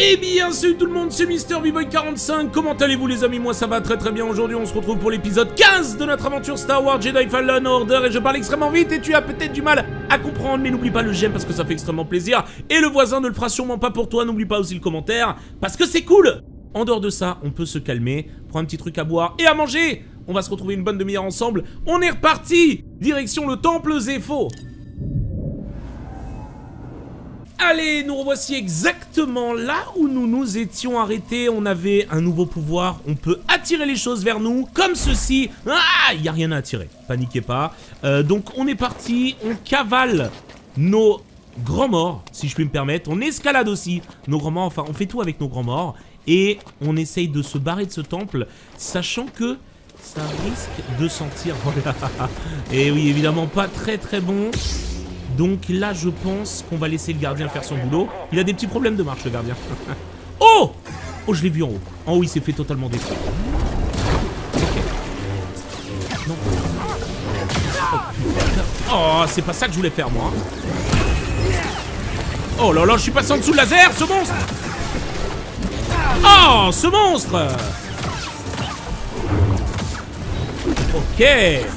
Eh bien salut tout le monde, c'est MrBboy45, comment allez-vous les amis? Moi ça va très bien, aujourd'hui on se retrouve pour l'épisode 15 de notre aventure Star Wars Jedi Fallen Order et je parle extrêmement vite et tu as peut-être du mal à comprendre, mais n'oublie pas le j'aime parce que ça fait extrêmement plaisir et le voisin ne le fera sûrement pas pour toi, n'oublie pas aussi le commentaire parce que c'est cool. En dehors de ça, on peut se calmer, prendre un petit truc à boire et à manger. On va se retrouver une bonne demi-heure ensemble, on est reparti, direction le temple Zeffo. Allez, nous revoici exactement là où nous nous étions arrêtés. On avait un nouveau pouvoir, on peut attirer les choses vers nous, comme ceci. Ah, il n'y a rien à attirer, paniquez pas. Donc on est parti, on cavale nos grands morts, si je puis me permettre. On escalade aussi nos grands morts, enfin on fait tout avec nos grands morts. Et on essaye de se barrer de ce temple, sachant que ça risque de sentir... Voilà. Et oui, évidemment pas très bon. Donc là, je pense qu'on va laisser le gardien faire son boulot. Il a des petits problèmes de marche, le gardien. Oh! Oh, je l'ai vu en haut. En haut, il s'est fait totalement détruire. Ok. Non. Oh, c'est pas ça que je voulais faire, moi. Oh là là, je suis passé en dessous de laser, ce monstre! Oh, ce monstre! Ok.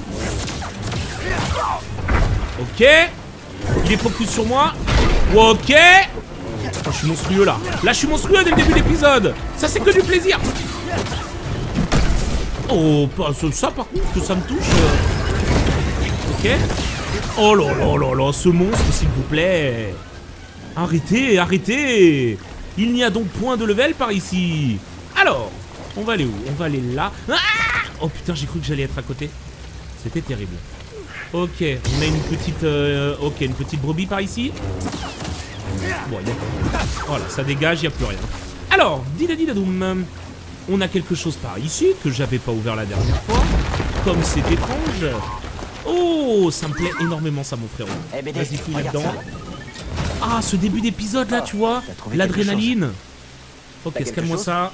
Ok. Il est focus sur moi. Ok. Oh, je suis monstrueux là. Là, je suis monstrueux dès le début de l'épisode. Ça, c'est que du plaisir. Oh, ça par contre, que ça me touche. Ok. Oh là là là là, ce monstre, s'il vous plaît. Arrêtez, arrêtez. Il n'y a donc point de level par ici. Alors, on va aller où? On va aller là. Ah! Oh putain, j'ai cru que j'allais être à côté. C'était terrible. Ok, on a une petite... ok, une petite brebis par ici. Bon, y a... Voilà, ça dégage, il n'y a plus rien. Alors, didadidadoum. On a quelque chose par ici que j'avais pas ouvert la dernière fois. Comme c'est étrange. Oh, ça me plaît énormément ça, mon frérot. Vas-y, fouille là-dedans. Ah, ce début d'épisode là, tu vois. L'adrénaline. Ok, scanne-moi ça.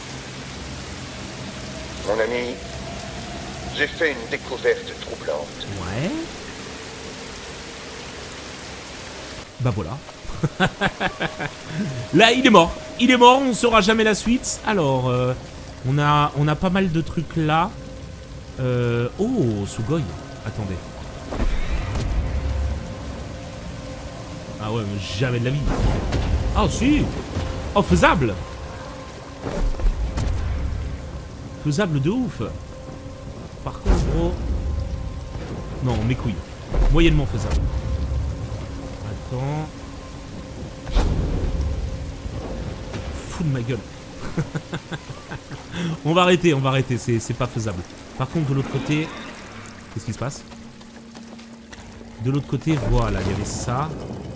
Mon ami, j'ai fait une découverte troublante. Ouais. Bah voilà. Là, il est mort. Il est mort, on ne saura jamais la suite. Alors, on a pas mal de trucs là. Oh, Sugoi. Attendez. Ah ouais, mais jamais de la vie. Ah si. Oh, faisable. Faisable de ouf. Par contre, gros... Non, mes couilles. Moyennement faisable. Attends. Fou de ma gueule. On va arrêter, c'est pas faisable. Par contre, de l'autre côté... Qu'est-ce qui se passe? De l'autre côté, voilà, il y avait ça.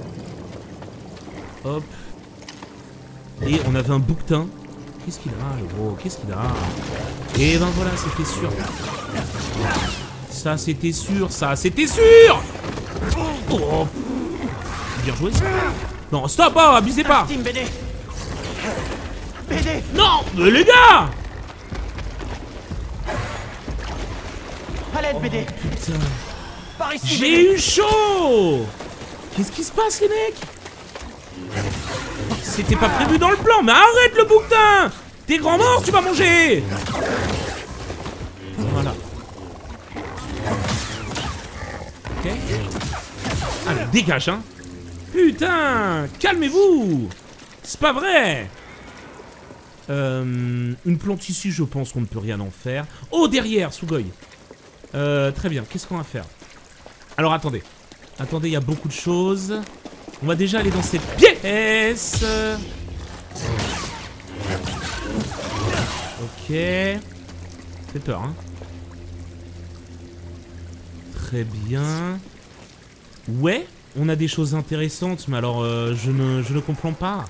Hop. Et on avait un bouquetin. Qu'est-ce qu'il a, le gros? Qu'est-ce qu'il a? Et ben voilà, c'était sûr. Ça, c'était sûr, ça, c'était sûr. Oh. Bien joué. Non, stop, oh, abusez pas. Non, mais les gars. À l'aide, BD. Putain. Par ici, j'ai eu chaud. Qu'est-ce qui se passe, les mecs? C'était pas prévu dans le plan, mais arrête le bouquetin. T'es grand mort, tu vas manger. Voilà. Ok. Allez, dégage, hein. Putain, calmez-vous. C'est pas vrai. Une plante ici, je pense qu'on ne peut rien en faire. Oh, derrière, Sugoi. Très bien, qu'est-ce qu'on va faire? Alors, attendez. Attendez, il y a beaucoup de choses. On va déjà aller dans cette pièce. Ok. Fait peur, hein. Très bien. Ouais, on a des choses intéressantes, mais alors je ne comprends pas.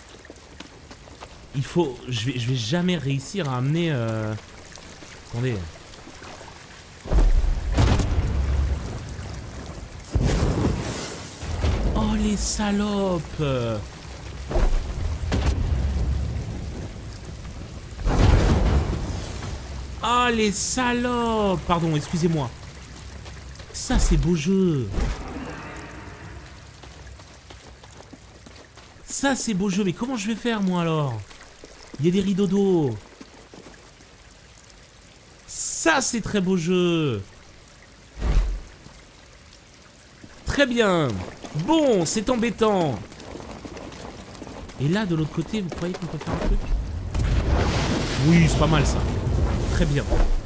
Il faut... Je vais jamais réussir à amener... Attendez. Oh, les salopes. Ah, les salopes. Pardon, excusez-moi. Ça, c'est beau jeu. Ça, c'est beau jeu. Mais comment je vais faire, moi, alors? Il y a des rideaux d'eau. Ça, c'est très beau jeu. Très bien. Bon, c'est embêtant. Et là, de l'autre côté, vous croyez qu'on peut faire un truc? Oui, c'est pas mal, ça. Très bien.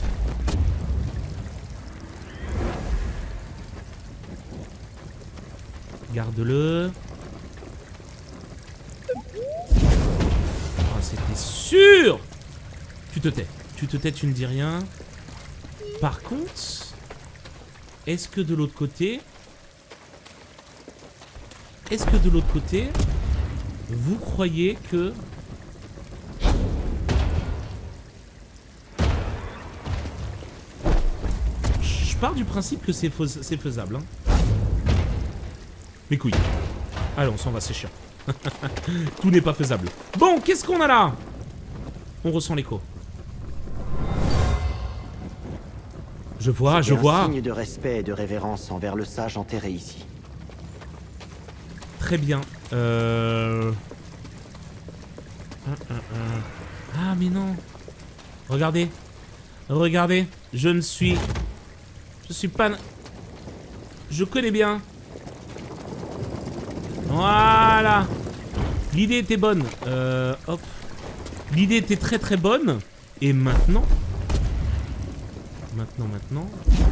Garde-le. Oh, c'était sûr. Tu te tais. Tu te tais, tu ne dis rien. Par contre, est-ce que de l'autre côté... Est-ce que de l'autre côté, vous croyez que... Je pars du principe que c'est faisable. Hein. Mes couilles. Allez, on s'en va, c'est chiant. Tout n'est pas faisable. Bon, qu'est-ce qu'on a là? On ressent l'écho. Je vois, je vois. Un signe de respect et de révérence envers le sage enterré ici. Très bien. Ah, mais non. Regardez. Regardez. Je suis pas... Je connais bien. Voilà. L'idée était bonne. Hop. L'idée était très très bonne. Et maintenant... Maintenant...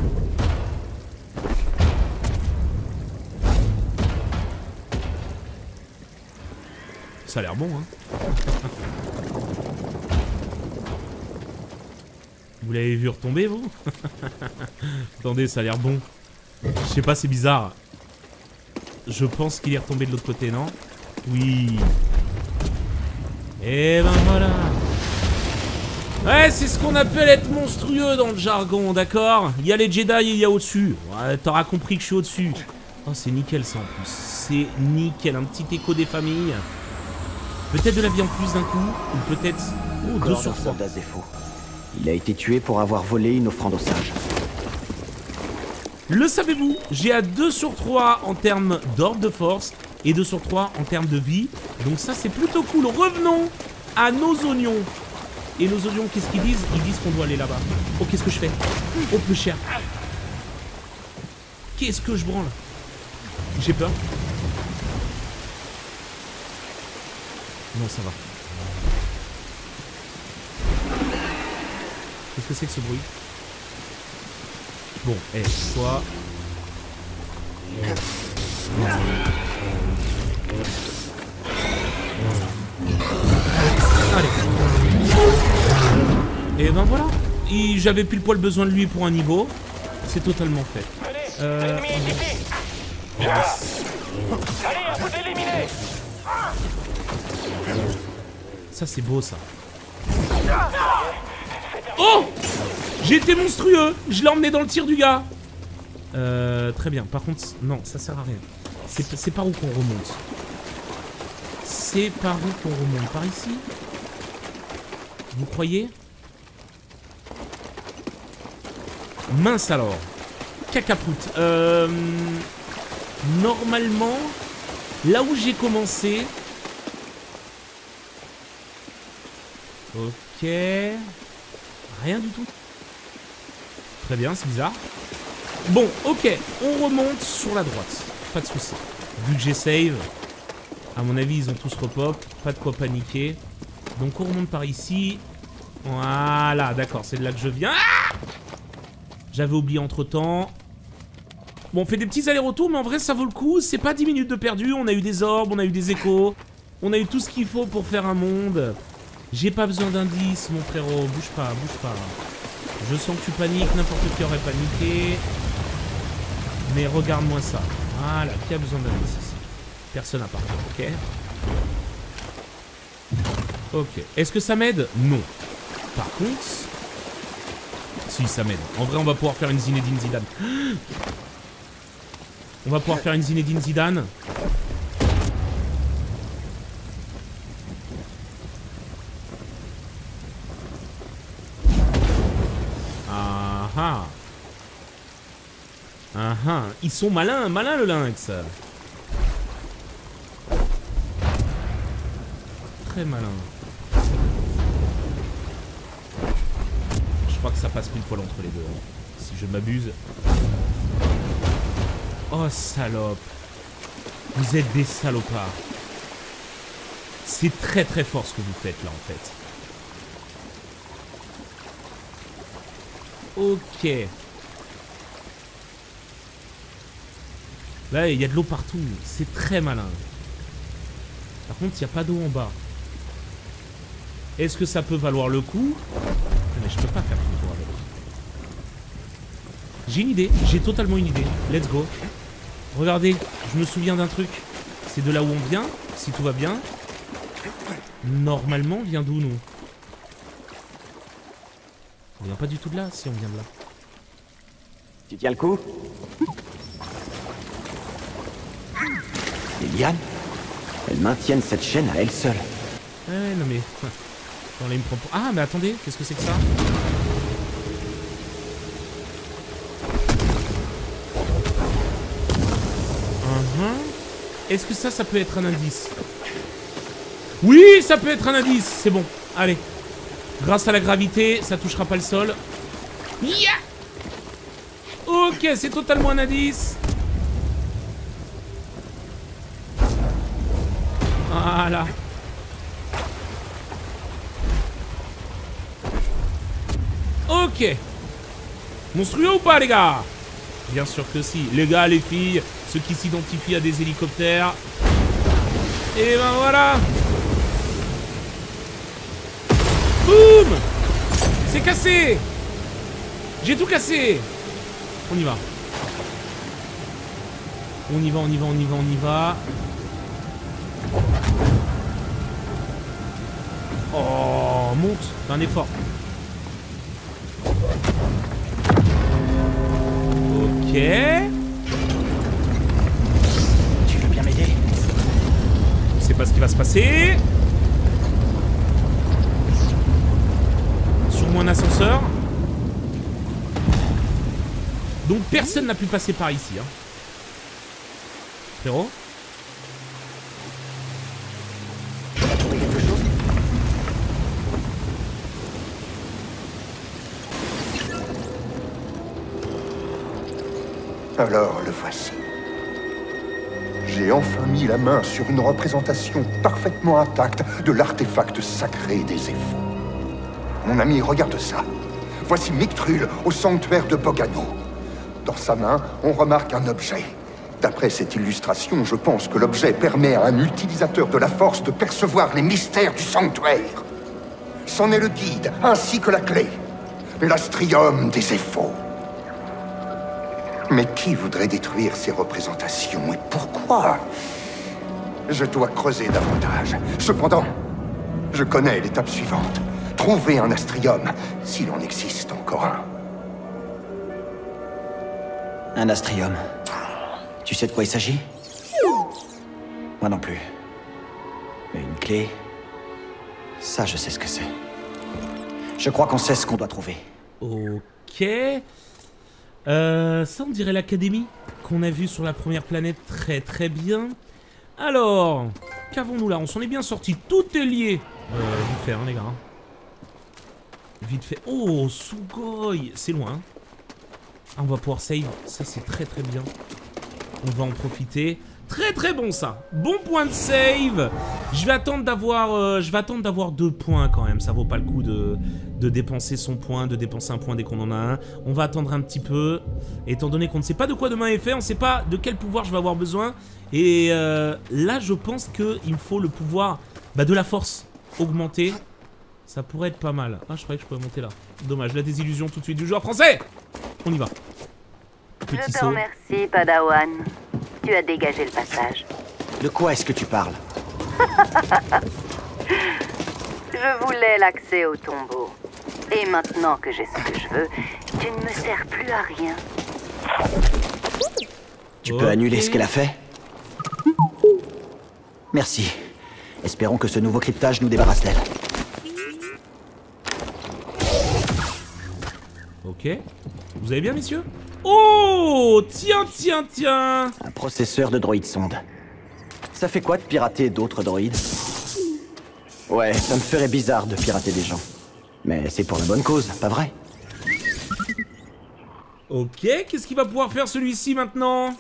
Ça a l'air bon, hein. Vous l'avez vu retomber, vous? Attendez, ça a l'air bon. Je sais pas, c'est bizarre. Je pense qu'il est retombé de l'autre côté, non? Oui. Et ben voilà. Ouais, c'est ce qu'on appelle être monstrueux dans le jargon, d'accord? Il y a les Jedi et il y a au-dessus. Ouais, t'auras compris que je suis au-dessus. Oh, c'est nickel ça en plus. C'est nickel, un petit écho des familles. Peut-être de la vie en plus d'un coup, ou peut-être... Oh, 2 sur 3. Il a été tué pour avoir volé une offrande au sage. Le savez-vous? J'ai à 2 sur 3 en termes d'ordre de force et 2 sur 3 en termes de vie. Donc ça, c'est plutôt cool. Revenons à nos oignons. Et nos oignons, qu'est-ce qu'ils disent? Ils disent qu'on doit aller là-bas. Oh, qu'est-ce que je fais? Oh, peu cher. Qu'est-ce que je branle? J'ai peur. Non, ça va. Qu'est-ce que c'est que ce bruit? Bon, toi... Allez. Et ben voilà. J'avais pile poil besoin de lui pour un niveau. C'est totalement fait. Allez, à vous d'éliminer. Ça c'est beau ça. Oh! J'ai été monstrueux. Je l'ai emmené dans le tir du gars. Très bien. Par contre, non, ça sert à rien. C'est par où qu'on remonte? C'est par où qu'on remonte? Par ici? Vous croyez? Mince alors. Cacaproute. Normalement, là où j'ai commencé... Ok. Rien du tout. Très bien, c'est bizarre. Bon, ok. On remonte sur la droite. Pas de soucis. Vu que j'ai save, à mon avis, ils ont tous repop. Pas de quoi paniquer. Donc on remonte par ici. Voilà, d'accord, c'est de là que je viens. Ah! J'avais oublié entre-temps. Bon, on fait des petits allers-retours, mais en vrai, ça vaut le coup. C'est pas 10 minutes de perdu. On a eu des orbes, on a eu des échos. On a eu tout ce qu'il faut pour faire un monde. J'ai pas besoin d'indices, mon frérot. Bouge pas, bouge pas. Je sens que tu paniques, n'importe qui aurait paniqué. Mais regarde-moi ça. Voilà, qui a besoin d'indices ici? Personne à part, ok? Ok. Est-ce que ça m'aide? Non. Par contre... Si, ça m'aide. En vrai, on va pouvoir faire une Zinedine Zidane. On va pouvoir faire une Zinedine Zidane. Ah ah. Ah ah. Ils sont malins, malins le lynx. très malin. Je crois que ça passe pile poil entre les deux, hein, si je ne m'abuse. Oh salope. Vous êtes des salopards. C'est très très fort ce que vous faites là en fait. Ok. Là il y a de l'eau partout. C'est très malin. Par contre il n'y a pas d'eau en bas. Est-ce que ça peut valoir le coup? Mais je peux pas faire tout le tour avec. J'ai une idée. J'ai totalement une idée. Let's go. Regardez. Je me souviens d'un truc. C'est de là où on vient. Si tout va bien. Normalement on vient d'où nous? On vient pas du tout de là, si on vient de là. Tu tiens le coup? Les lianes, elles maintiennent cette chaîne à elles seules. Ouais, non mais... Attends, là, il me prend pour... Ah, mais attendez, qu'est-ce que c'est que ça? Est-ce que ça peut être un indice? Oui, ça peut être un indice. C'est bon, allez. Grâce à la gravité, ça touchera pas le sol. Yeah. Ok, c'est totalement un indice. Voilà. Ok. Monstrueux ou pas, les gars? Bien sûr que si. Les gars, les filles, ceux qui s'identifient à des hélicoptères. Et ben voilà. Boum. C'est cassé. J'ai tout cassé. On y va. On y va, on y va, on y va, on y va. Oh, monte. Fais un effort. Ok. Tu veux bien m'aider? Je sais pas ce qui va se passer. Sûrement un ascenseur. Donc personne n'a pu passer par ici. Hein. Frérot? Alors le voici. J'ai enfin mis la main sur une représentation parfaitement intacte de l'artefact sacré des Zéphos. Mon ami, regarde ça. Voici Mictrul au sanctuaire de Bogano. Dans sa main, on remarque un objet. D'après cette illustration, je pense que l'objet permet à un utilisateur de la force de percevoir les mystères du sanctuaire. C'en est le guide, ainsi que la clé. L'astrium des Zéphos. Mais qui voudrait détruire ces représentations et pourquoi? Je dois creuser davantage. Cependant, je connais l'étape suivante. Trouver un astrium, s'il en existe encore un. Un astrium. Tu sais de quoi il s'agit? Moi non plus. Mais une clé... Ça, je sais ce que c'est. Je crois qu'on sait ce qu'on doit trouver. Ok... ça on dirait l'académie qu'on a vu sur la première planète, très très bien. Alors, qu'avons-nous là? On s'en est bien sorti, tout est lié. Vite fait hein les gars. Vite fait. Oh, Sugoi, c'est loin. Ah, on va pouvoir save, ça c'est très très bien. On va en profiter. Très très bon ça. Bon point de save. Je vais attendre d'avoir 2 points quand même. Ça vaut pas le coup de dépenser son point, de dépenser un point dès qu'on en a un. On va attendre un petit peu. Étant donné qu'on ne sait pas de quoi demain est fait, on ne sait pas de quel pouvoir je vais avoir besoin. Et là je pense qu'il me faut le pouvoir de la force augmenté. Ça pourrait être pas mal. Ah, je croyais que je pouvais monter là. Dommage, la désillusion tout de suite du joueur français. On y va. Petit Je te saut. remercie, Padawan. Tu as dégagé le passage. De quoi est-ce que tu parles? Je voulais l'accès au tombeau. Et maintenant que j'ai ce que je veux, tu ne me sers plus à rien. Tu peux annuler ce qu'elle a fait? Merci. Espérons que ce nouveau cryptage nous débarrasse d'elle. Ok. Vous allez bien, messieurs? Oh! Tiens, tiens, tiens! Un processeur de droïde sonde. Ça fait quoi de pirater d'autres droïdes? Ouais, ça me ferait bizarre de pirater des gens. Mais c'est pour la bonne cause, pas vrai? Ok, qu'est-ce qu'il va pouvoir faire celui-ci maintenant?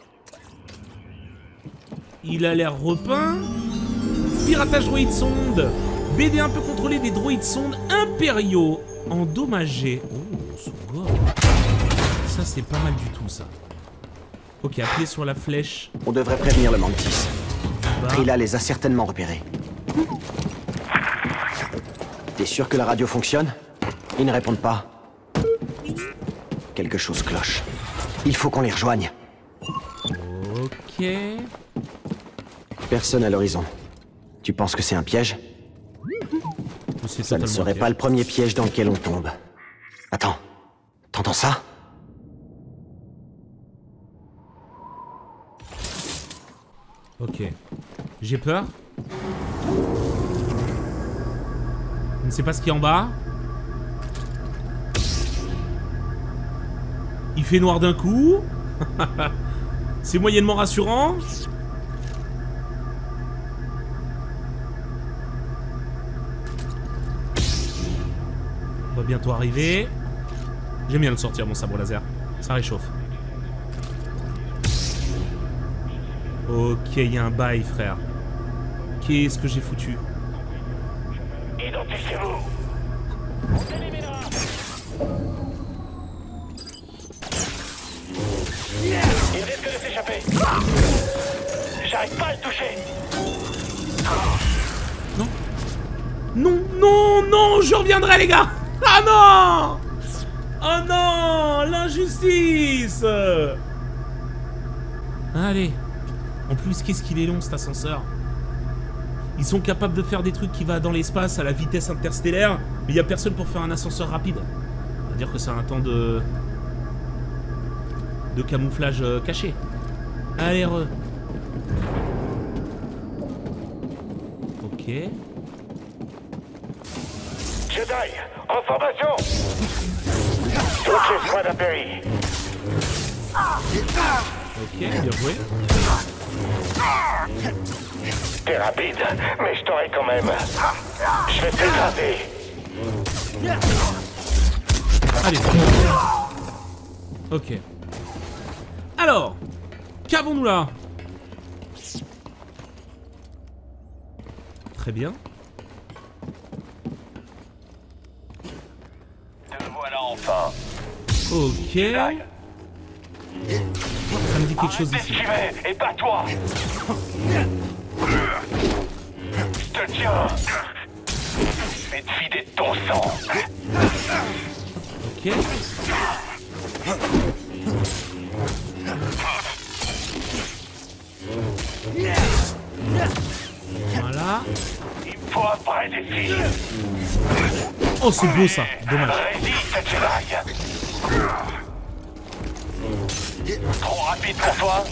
Il a l'air repeint. Piratage droïde sonde. BD1 peut contrôler des droïdes sondes impériaux endommagés. Oh, son gore. Ça, c'est pas mal du tout, ça. Ok, appuyez sur la flèche. On devrait prévenir le Mantis. Bah. Trilla les a certainement repérés. T'es sûr que la radio fonctionne? Ils ne répondent pas. Quelque chose cloche. Il faut qu'on les rejoigne. Ok. Personne à l'horizon. Tu penses que c'est un piège? Ça ne serait pas le premier piège dans lequel on tombe. Attends. T'entends ça? Ok. J'ai peur. Je ne sais pas ce qu'il y a en bas. Il fait noir d'un coup. C'est moyennement rassurant. On va bientôt arriver. J'aime bien le sortir, mon sabre laser. Ça réchauffe. Ok, il y a un bail, frère. Qu'est-ce que j'ai foutu? Identifiez-vous. On t'éliminera. Il risque de s'échapper. J'arrive pas à le toucher. Non. Non, non, non, je reviendrai, les gars. Ah non. Oh non, l'injustice. Allez. En plus, qu'est-ce qu'il est long, cet ascenseur. Ils sont capables de faire des trucs qui vont dans l'espace à la vitesse interstellaire, mais il n'y a personne pour faire un ascenseur rapide. C'est-à-dire que c'est un temps de camouflage caché. Allez, re. Ok. Jedi, en formation. Toutes les soins d'Ampéry. Ok, bien joué. T'es rapide, mais je t'aurai quand même. Je vais t'écraser. Allez. Ok. Alors, qu'avons-nous là? Très bien. Te voilà enfin. Ok. Ça me dit quelque chose ici. Esquiver et bats-toi. Je te tiens. Je vais te vider de ton sang. Ok. Voilà. Il faut un vrai défi. Oh, c'est beau ça. Dommage. Résiste, Jedi. Trop rapide pour toi.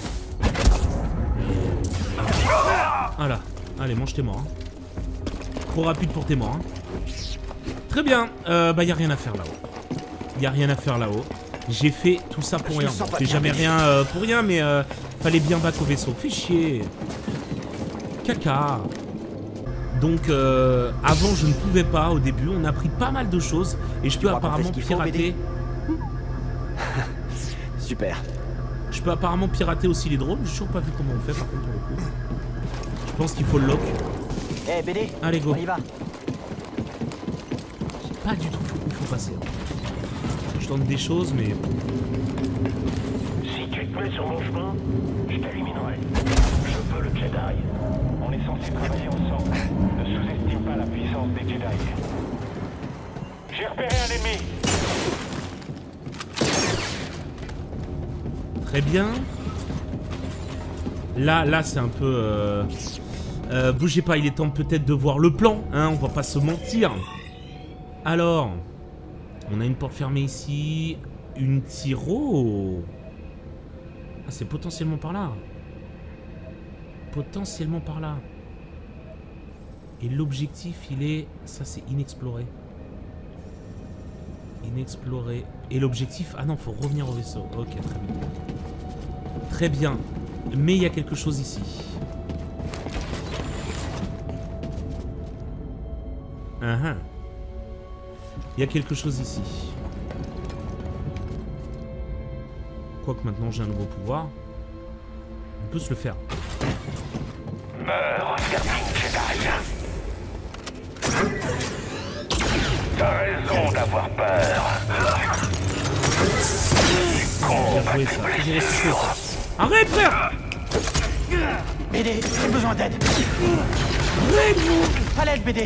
Voilà. Allez, mange tes morts. Hein. Trop rapide pour tes morts. Hein. Très bien. Bah, y a rien à faire là-haut. Y a rien à faire là-haut. J'ai fait tout ça pour rien. Bon, je fais jamais rien pour rien, mais fallait bien battre au vaisseau. Fais chier. Caca. Donc, avant, je ne pouvais pas au début. On a appris pas mal de choses. Et je peux apparemment pirater. Super. Je peux apparemment pirater aussi les drones. J'ai toujours pas vu comment on fait, par contre, pour le coup. Je pense qu'il faut le lock. Eh, hey, BD. Allez, go. On y va. Pas du tout où il faut passer. Je tente des choses, mais... Si tu te mets sur mon chemin, je t'éliminerai. Je veux le Jedi. On est censé travailler ensemble. Ne sous-estime pas la puissance des Jedi. J'ai repéré un ennemi. Très bien. Là, c'est un peu... bougez pas, il est temps peut-être de voir le plan, hein, on va pas se mentir. Alors, on a une porte fermée ici, une tiro. Ah, c'est potentiellement par là. Potentiellement par là. Et l'objectif, il est... Ça, c'est inexploré. Inexploré. Et l'objectif... Ah non, faut revenir au vaisseau. Ok, très bien. Très bien. Mais il y a quelque chose ici. Il y a quelque chose ici. Quoique maintenant j'ai un nouveau pouvoir. On peut se le faire. Meurs, Scarping Jedi. T'as raison d'avoir peur. Bien joué ça. J'ai ressuscité ça. Arrête frère! BD, j'ai besoin d'aide. À l'aide, BD.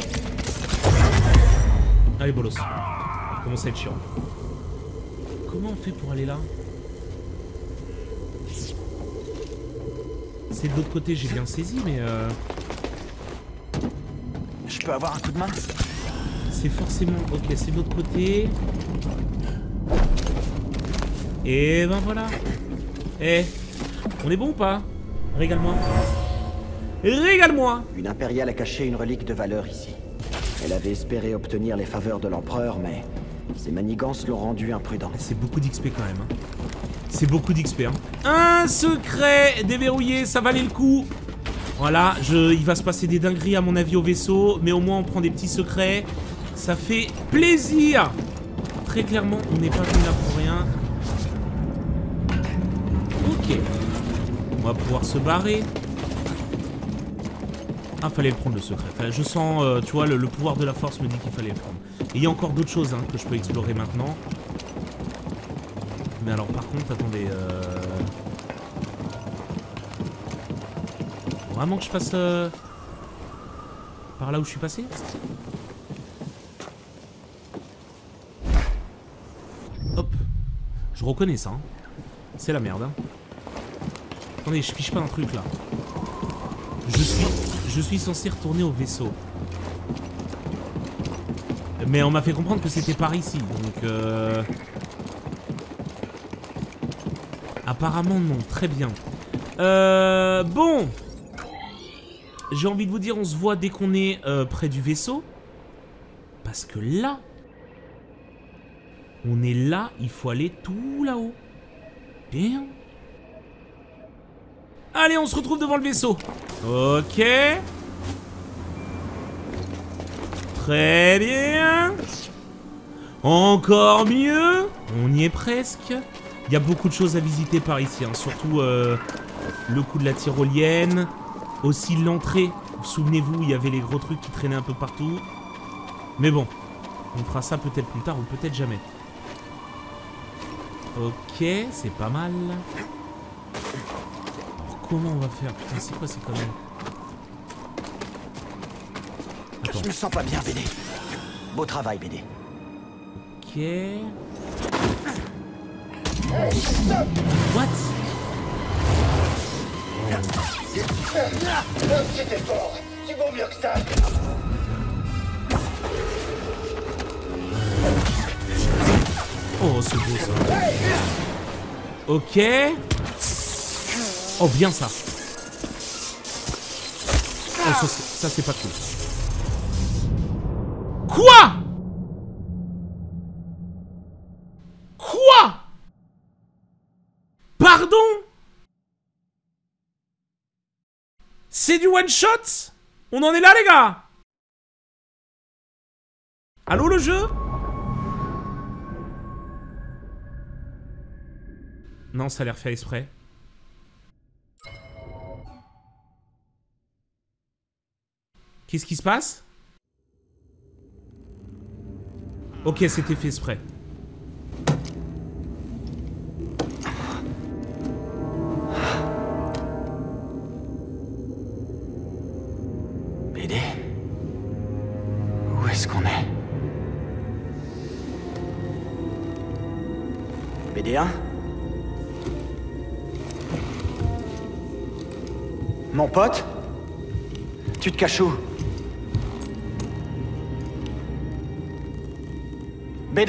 Allez bolos. Commence à être chiant. Comment on fait pour aller là? C'est de l'autre côté, j'ai bien saisi, mais Je peux avoir un coup de main? c'est forcément... Ok, c'est de l'autre côté. Et ben voilà. Eh, on est bon ou pas? Régale-moi. Régale-moi! Une impériale a caché une relique de valeur ici. Elle avait espéré obtenir les faveurs de l'empereur, mais ses manigances l'ont rendu imprudent. C'est beaucoup d'XP quand même. Hein. C'est beaucoup d'XP. Hein. Un secret déverrouillé, ça valait le coup. Voilà, il va se passer des dingueries à mon avis au vaisseau, mais au moins on prend des petits secrets. Ça fait plaisir. Très clairement, on n'est pas venu là pour rien. Ok. On va pouvoir se barrer. Ah, fallait le prendre le secret. Enfin, je sens, tu vois, le pouvoir de la force me dit qu'il fallait le prendre. Et il y a encore d'autres choses hein, que je peux explorer maintenant. Mais alors par contre, attendez... Vraiment que je passe... par là où je suis passé? Hop. Je reconnais ça. Hein. C'est la merde. Hein. Attendez, je piche pas un truc là. Je suis censé retourner au vaisseau. Mais on m'a fait comprendre que c'était par ici, donc... Apparemment non, très bien. Bon. J'ai envie de vous dire, on se voit dès qu'on est près du vaisseau. Parce que là... On est là, il faut aller tout là-haut. Bien. Allez, on se retrouve devant le vaisseau. Ok. Très bien. Encore mieux. On y est presque. Il y a beaucoup de choses à visiter par ici. Hein. Surtout le coup de la tyrolienne. Aussi l'entrée. Souvenez-vous, il y avait les gros trucs qui traînaient un peu partout. Mais bon. On fera ça peut-être plus tard ou peut-être jamais. Ok, c'est pas mal. Comment on va faire? Putain, c'est quoi ces conneries? Attends. Je me sens pas bien, BD. Beau travail, BD. Ok. What? C'était fort. Tu vaux mieux que ça. Oh, c'est beau ça. Ok. Oh, bien ça. Oh, ça c'est pas cool. Quoi? Quoi? Pardon? C'est du one shot? On en est là les gars? Allô le jeu? Non, ça a l'air fait exprès. Qu'est-ce qui se passe? Ok, c'était fait exprès. BD? Où est-ce qu'on est? BD1? Mon pote? Tu te caches où? BD?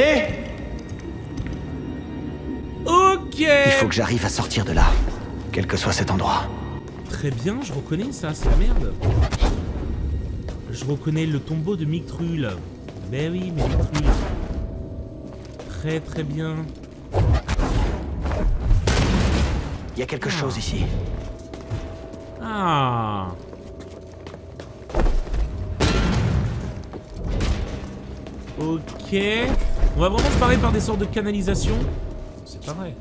Ok. Il faut que j'arrive à sortir de là, quel que soit cet endroit. Très bien, je reconnais ça, c'est la merde. Je reconnais le tombeau de Mictrul. Ben oui, mais Mictrul. Très très bien. Il y a quelque chose ici. Ah. Ok. On va vraiment se barrer par des sortes de canalisation. C'est pas vrai.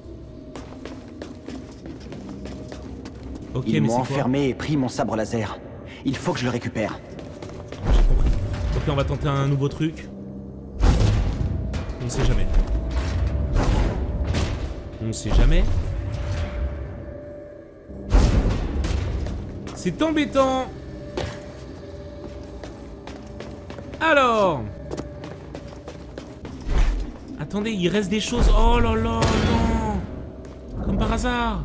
Ok, Ils mais m'ont c'est quoi? enfermé et pris mon sabre laser. Il faut que je le récupère. J'ai compris. Ok, on va tenter un nouveau truc. On ne sait jamais. On ne sait jamais. C'est embêtant. Alors. Attendez, il reste des choses. Oh là là, non. Comme par hasard.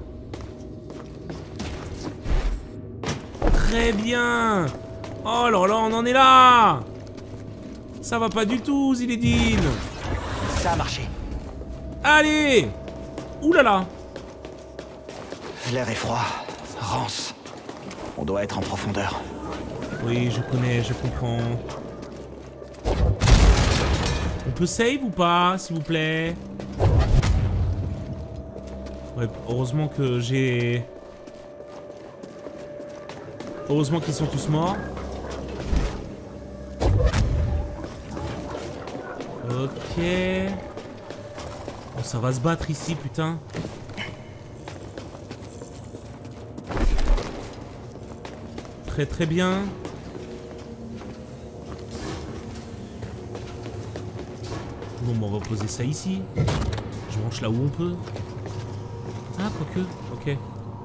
Très bien. Oh là là, on en est là. Ça va pas du tout, Zinedine. Ça a marché. Allez. Ouh là là. L'air est froid. Rance. On doit être en profondeur. Oui, je connais, je comprends. On peut save ou pas, s'il vous plaît? Ouais, heureusement que j'ai... Heureusement qu'ils sont tous morts. Ok. Oh, ça va se battre ici, putain. Très très bien. Bon, bah, on va poser ça ici. Je branche là où on peut. Ah, quoique. Ok.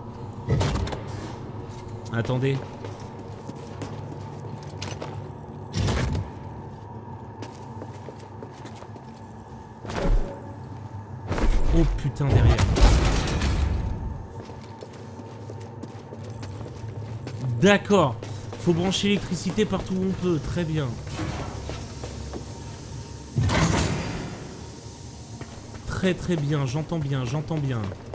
Attendez. Oh putain, derrière. D'accord. Faut brancher l'électricité partout où on peut. Très bien. Très très bien. J'entends bien. J'entends bien.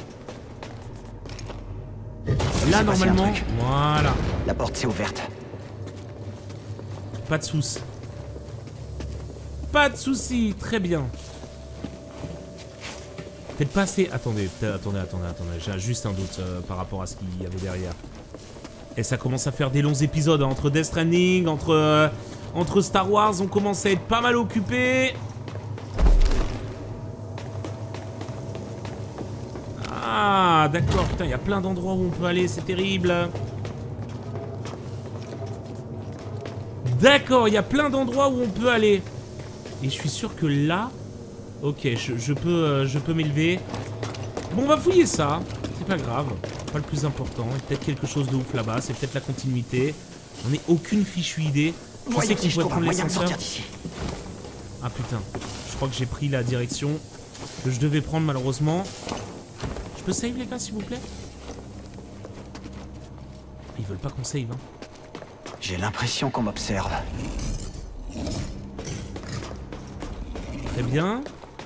Là, normalement... Voilà. La porte s'est ouverte. Pas de soucis. Pas de soucis. Très bien. Peut-être pas assez... Attendez. Attendez. J'ai juste un doute par rapport à ce qu'il y avait derrière. Et ça commence à faire des longs épisodes, hein, entre Death Stranding, entre Star Wars, on commence à être pas mal occupés. Ah, d'accord, putain, il y a plein d'endroits où on peut aller, c'est terrible. D'accord, il y a plein d'endroits où on peut aller. Et je suis sûr que là... Ok, je peux m'élever. Bon, on va fouiller ça, c'est pas grave. Pas le plus important, peut-être quelque chose de ouf là-bas, c'est peut-être la continuité. J'en ai aucune fichue idée. Je sais qu'on pourrait prendre l'ascenseur. Ah putain, je crois que j'ai pris la direction que je devais prendre malheureusement. Je peux save les gars s'il vous plaît? Ils veulent pas qu'on save hein. J'ai l'impression qu'on m'observe. Très bien.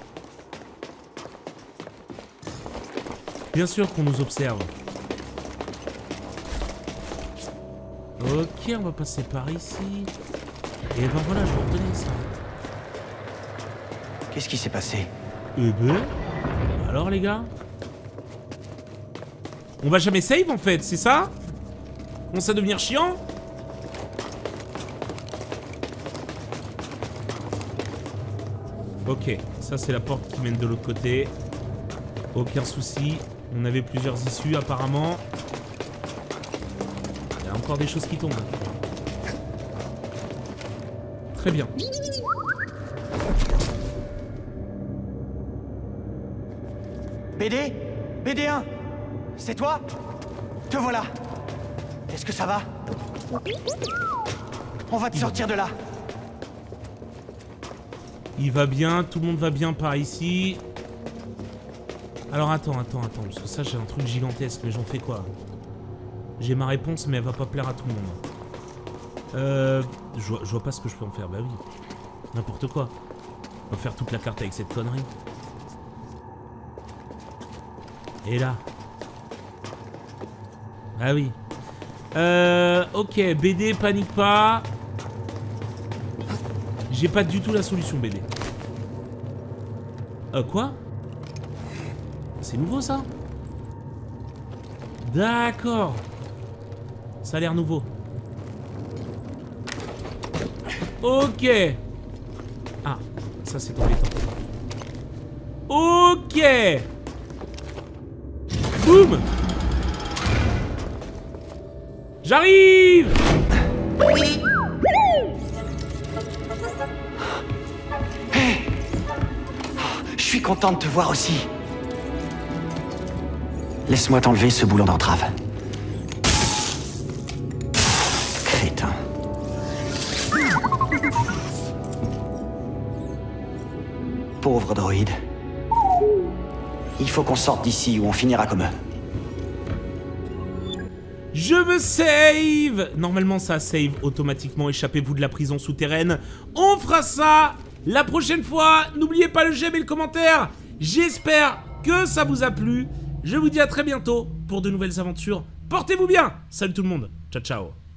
Bien sûr qu'on nous observe. Ok, on va passer par ici. Et ben voilà, je reconnais ça. Qu'est-ce qui s'est passé? Eh ben... Alors les gars? On va jamais save en fait, c'est ça? On commence à devenir chiant? Ok, ça c'est la porte qui mène de l'autre côté. Aucun souci. On avait plusieurs issues apparemment. Il y a encore des choses qui tombent. Très bien. BD? BD1? C'est toi? Te voilà. Est-ce que ça va? On va te sortir de là. Il va bien, tout le monde va bien par ici. Alors attends, parce que ça j'ai un truc gigantesque, mais j'en fais quoi? J'ai ma réponse, mais elle va pas plaire à tout le monde. Je vois pas ce que je peux en faire, bah oui. N'importe quoi. On va faire toute la carte avec cette connerie. Et là. Ah oui. Ok, BD, panique pas. J'ai pas du tout la solution, BD. Quoi? C'est nouveau, ça? D'accord. Ça a l'air nouveau. Ok. Ça, c'est embêtant. Ok. Boum. J'arrive. Je suis content de te voir aussi. Laisse-moi t'enlever ce boulon d'entrave. Crétin. Pauvre droïde. Il faut qu'on sorte d'ici ou on finira comme eux. Je me save. Normalement, ça save automatiquement. Échappez-vous de la prison souterraine. On fera ça la prochaine fois. N'oubliez pas le j'aime et le commentaire. J'espère que ça vous a plu. Je vous dis à très bientôt pour de nouvelles aventures. Portez-vous bien. Salut tout le monde. Ciao, ciao.